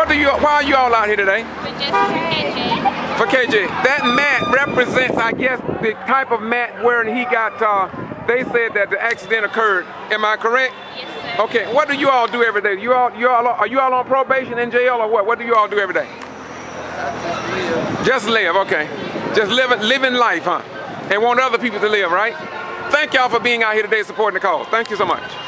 Why are you all out here today? Just for KJ. For KJ. That mat represents, I guess, the type of mat where he got, they said that the accident occurred. Am I correct? Yes, sir. Okay, what do you all do every day? Are you all on probation in jail or what? What do you all do every day? Just live, okay. Just living life, huh? And want other people to live, right? Thank y'all for being out here today supporting the cause. Thank you so much.